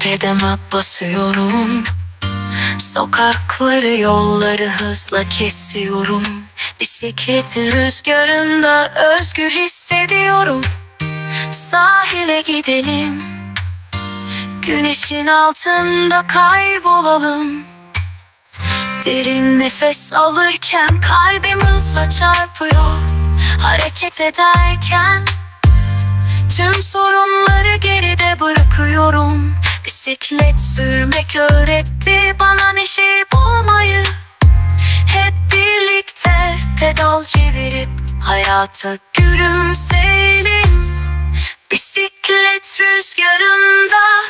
Pedeme basıyorum. Sokakları, yolları hızla kesiyorum. Bisikletin rüzgarında özgür hissediyorum. Sahile gidelim, güneşin altında kaybolalım. Derin nefes alırken kalbim hızla çarpıyor. Hareket ederken tüm sorunları geride bırakıyorum. Bisiklet sürmek öğretti bana neşe bulmayı. Hep birlikte pedal çevirip hayata gülümseyelim. Bisiklet rüzgarında